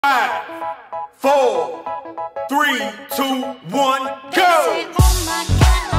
5, 4, 3, 2, 1, go! Say, oh my God.